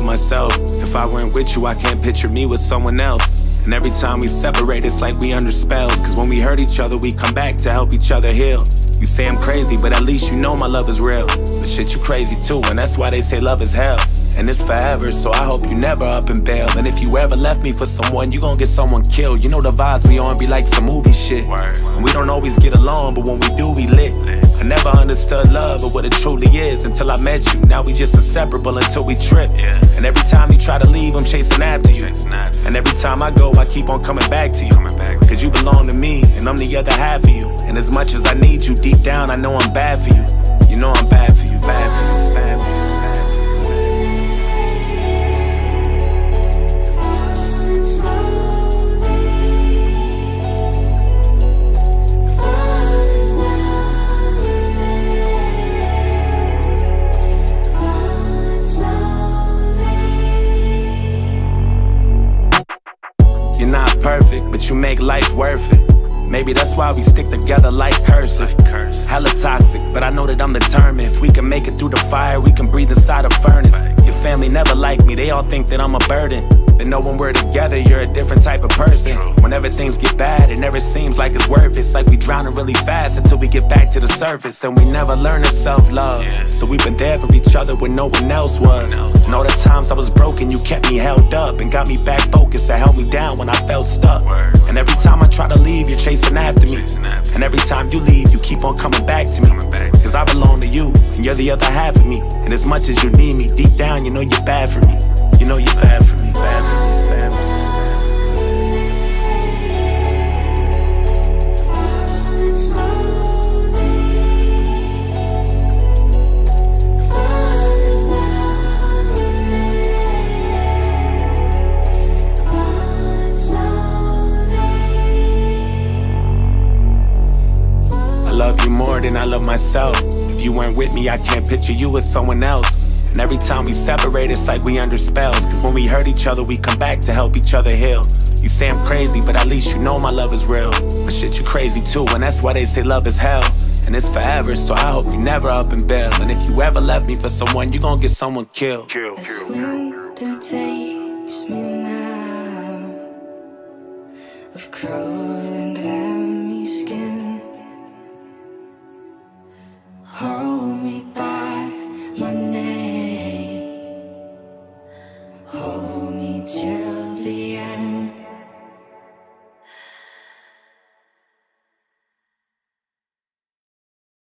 myself. If I weren't with you, I can't picture me with someone else. And every time we separate, it's like we under spells. Cause when we hurt each other, we come back to help each other heal. You say I'm crazy, but at least you know my love is real. But shit, you crazy too, and that's why they say love is hell. And it's forever, so I hope you never up and bail. And if you ever left me for someone, you gon' get someone killed. You know the vibes we on be like some movie shit. And we don't always get along, but when we do, we lit. I never understood love or what it truly is until I met you. Now we just inseparable until we trip. And every time you try to leave, I'm chasing after you. And every time I go, I keep on coming back to you. Cause you belong to me, and I'm the other half of you. And as much as I need you, deep down I know I'm bad for you. You know I'm bad for you, bad for you, bad for you. You're not perfect, but you make life worth it. Maybe that's why we stick together like cursive. Hella toxic, but I know that I'm determined. If we can make it through the fire, we can breathe inside a furnace. Your family never like me, they all think that I'm a burden. They know when we're together, you're a different type of person. Whenever things get bad, it never seems like it's worth it. It's like we drowning really fast until we get back to the surface. And we never learn to self-love. So we've been there for each other when no one else was. And all the times I was broken, you kept me held up and got me back focused and held me down when I felt stuck. And every time I try to leave, you're chasing after me. And every time you leave, you keep on coming back to me. Cause I belong to you, and you're the other half of me. And as much as you need me, deep down you know you're bad for me. You know you're bad for me, bad for me, bad for me. I love you more than I love myself. If you weren't with me, I can't picture you with someone else. And every time we separate, it's like we under spells. Cause when we hurt each other, we come back to help each other heal. You say I'm crazy, but at least you know my love is real. But shit, you crazy too, and that's why they say love is hell. And it's forever, so I hope you never up and bail. And if you ever left me for someone, you gon' get someone killed. As winter takes me now, of cold and clammy skin, hold me by my name, hold me till the end.